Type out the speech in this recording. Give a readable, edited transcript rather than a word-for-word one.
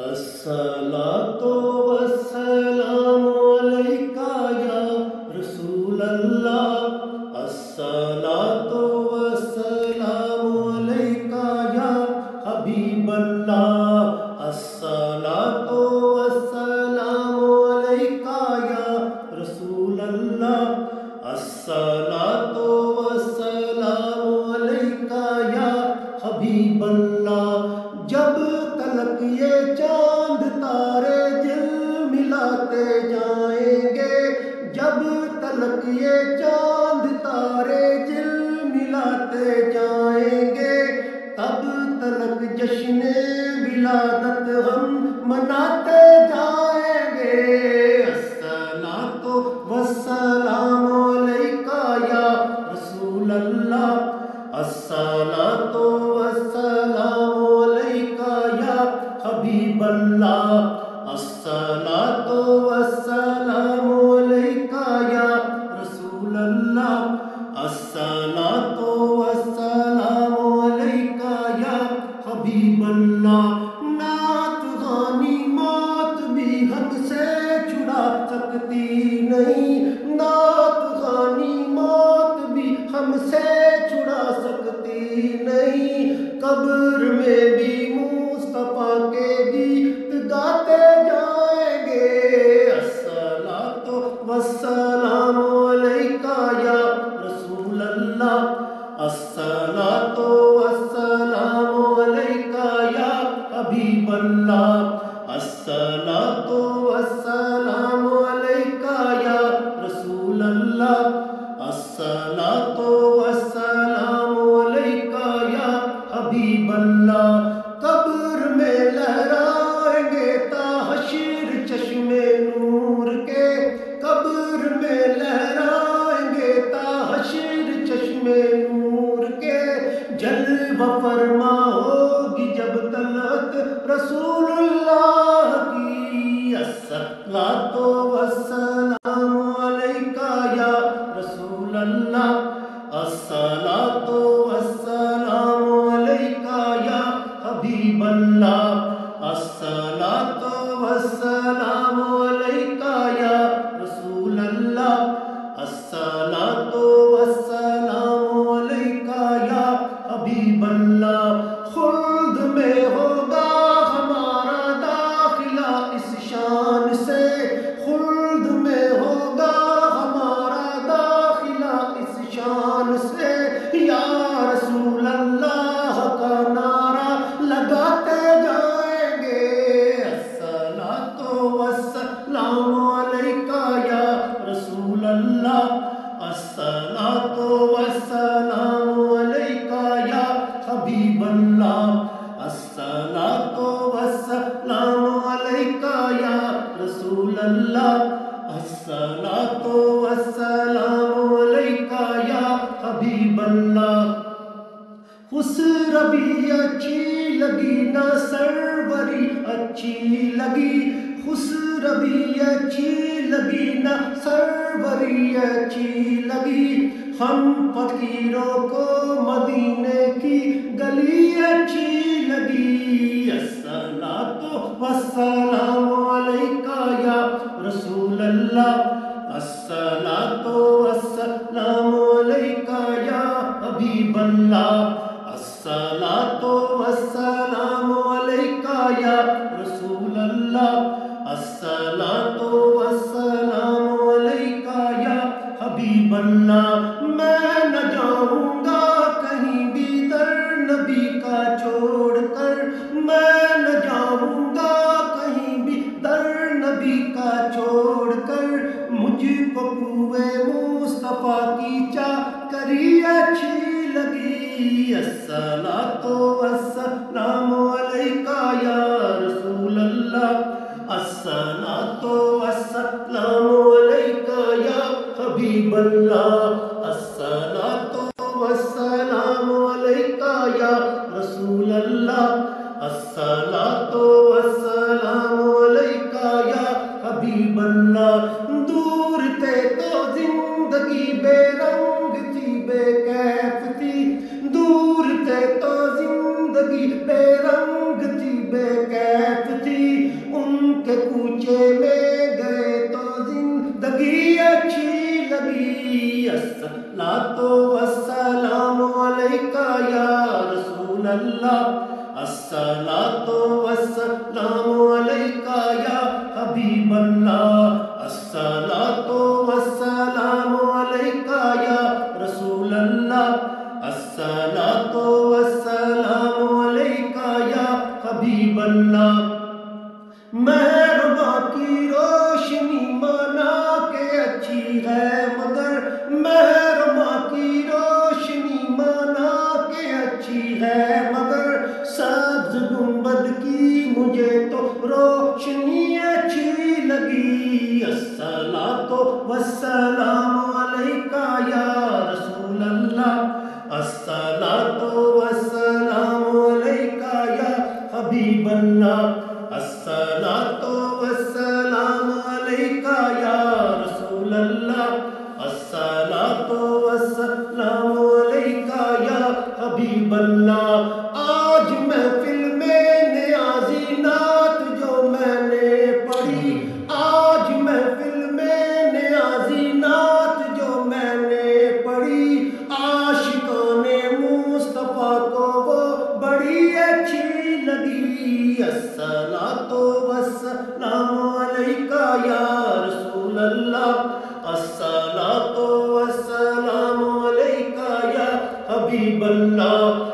الصلاۃ والسلام علیکہ یا رسول اللہ، الصلاۃ والسلام علیکہ یا حبیب اللہ، الصلاۃ والسلام علیکہ یا رسول اللہ، الصلاۃ والسلام علیکہ یا حبیب اللہ۔ جب تلک یہ چاند تارے دل ملاتے جائیں گے، جب تلک یہ چاند تارے دل ملاتے جائیں گے، تب تلک جشن ولادت ہم مناتے جائیں گے۔ الصلاۃ والسلام علیکہ یا رسول اللہ، الصلاۃ والسلام علیکہ یا حبیب اللہ، الصلاۃ والسلام علیکہ یا رسول اللہ، الصلاۃ والسلام علیکہ یا حبیب اللہ۔ نعت خوانی موت بھی ہم سے چھڑا سکتی نہیں، نعت خوانی موت بھی ہم سے چھڑا سکتی نہیں، قبر میں بھی مصطفیٰ کے گیت گاتے جائیں گے۔ الصلاۃ والسلام علیکہ یا رسول اللہ، الصلاۃ والسلام علیکہ یا حبیب اللہ، الصلاۃ والسلام علیکہ یا رسول اللہ، الصلاۃ والسلام علیکہ یا حبیب اللہ۔ قبر میں لہرائیں گے تا حشر چشم نور کے، قبر میں لہرائیں گے تا حشر چشم نور کے، جلوہ فرما ہوگی جب طلعت رسول اللہ کی۔ الصلاۃ والسلام علیکہ یا رسول اللہ، الصلاۃ والسلام علیکہ یا حبیب اللہ، الصلاۃ والسلام علیکہ یا رسول اللہ، الصلاۃ والسلام علیکہ یا حبیب اللہ۔ خلد میں ہوگا ہمارا داخلہ اس شان سے، خلد میں ہوگا ہمارا داخلہ اس شان سے، یا رسول اللہ کا نعرہ لگاتے جائیں گے۔ الصلاۃ والسلام علیکہ یا رسول اللہ، الصلاۃ والسلام علیکہ یا حبیب اللہ، الصلاۃ والسلام علیکہ یا رسول اللہ، الصلاۃ والسلام علیکہ یا حبیب اللہ۔ خسروی اچھی لگی نہ سروری اچھی لگی، خسروی اچھی لگی نہ سروری اچھی لگی، ہم فقیروں کو مدینے کی گلی اچھی لگی۔ الصلاۃ والسلام علیکہ یا رسول اللہ، الصلاۃ والسلام علیکہ یا حبیب اللہ، الصلاۃ والسلام علیکہ یا رسول اللہ، الصلاۃ والسلام علیکہ یا حبیب اللہ۔ میں نہ جاؤں گا کہیں بھی در نبی کا چھوڑ کر، میں نہ جاؤں گا کہیں بھی در نبی کا چھوڑ کر، مجھ کو کوئے مصطفیٰ کی چاکری اچھی لگی۔ الصلاۃ والسلام علیکہ یا رسول اللہ، الصلاۃ والسلام علیکہ یا حبیب اللہ، الصلاۃ والسلام علیکہ یا رسول اللہ، الصلاۃ والسلام علیکہ یا حبیب اللہ۔ دور تھے تو زندگی بے رنگ تھی، بے کیف تھی، دور تھے تو زندگی بے رنگ تھی، بے کیف تھی، کے کوچے میں گئے تو زندگی اچھی لگی. الصلاۃ والسلام علیکہ یا رسول اللہ. الصلاۃ والسلام علیکہ یا حبیب اللہ. الصلاۃ والسلام علیکہ یا رسول اللہ. الصلاۃ والسلام علیکہ یا حبیب اللہ. مہرباں کی روشنی مانا کہ اچھی ہے مگر مہرباں کی روشنی مانا کہ اچھی ہے مگر سبز گنبد کی مجھے تو روشنی اچھی لگی. الصلاۃ والسلام علیکہ یا رسول اللہ. الصلاۃ والسلام علیکہ یا حبیب اللہ. الصلاۃ والسلام علیکہ یا رسول اللہ. الصلاۃ والسلام علیکہ یا حبیب اللہ. آج محفل میں نیازی نعت جو میں نے پڑھی, آج محفل میں نیازی نعت جو میں نے پڑھی, عاشقان مصطفیٰ کو وہ بڑی اچھی لگی. الصلاۃ والسلام علیکہ یا رسول اللہ. الصلاۃ والسلام علیکہ یا حبیب اللہ.